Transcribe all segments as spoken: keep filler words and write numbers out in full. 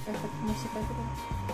efek musik aja deh.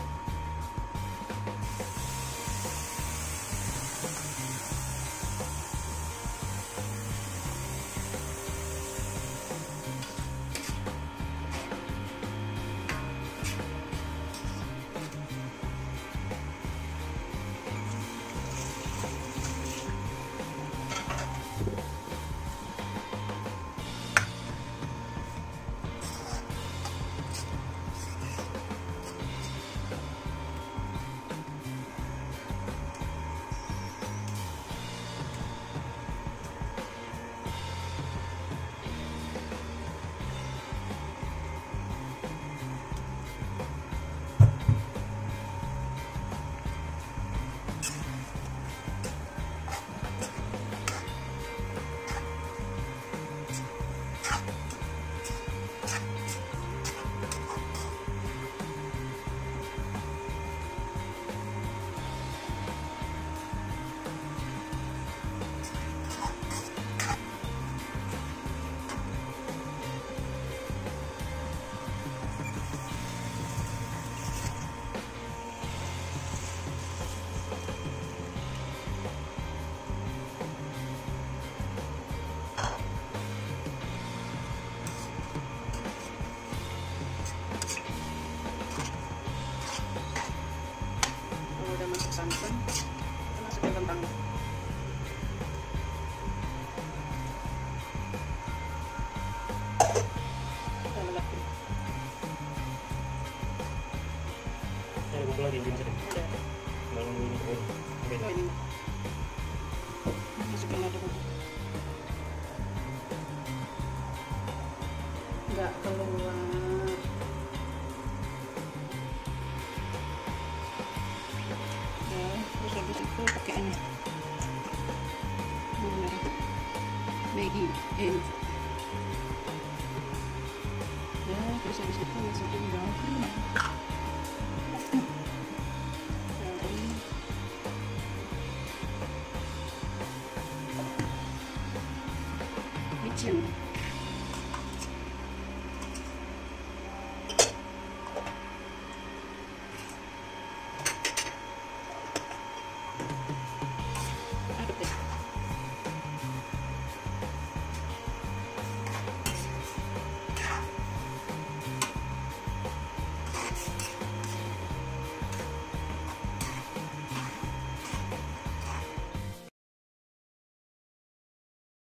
Santan, kita masukin kentang. Kita lelekin. Ada bumbu lagi belum sedih. Udah. Mau ini oh, oke. Oh, ini. Masukin lagi bumbu. Enggak keluar. Terus habis itu pakai ini Maggi eh ya, terus habis itu masukin daun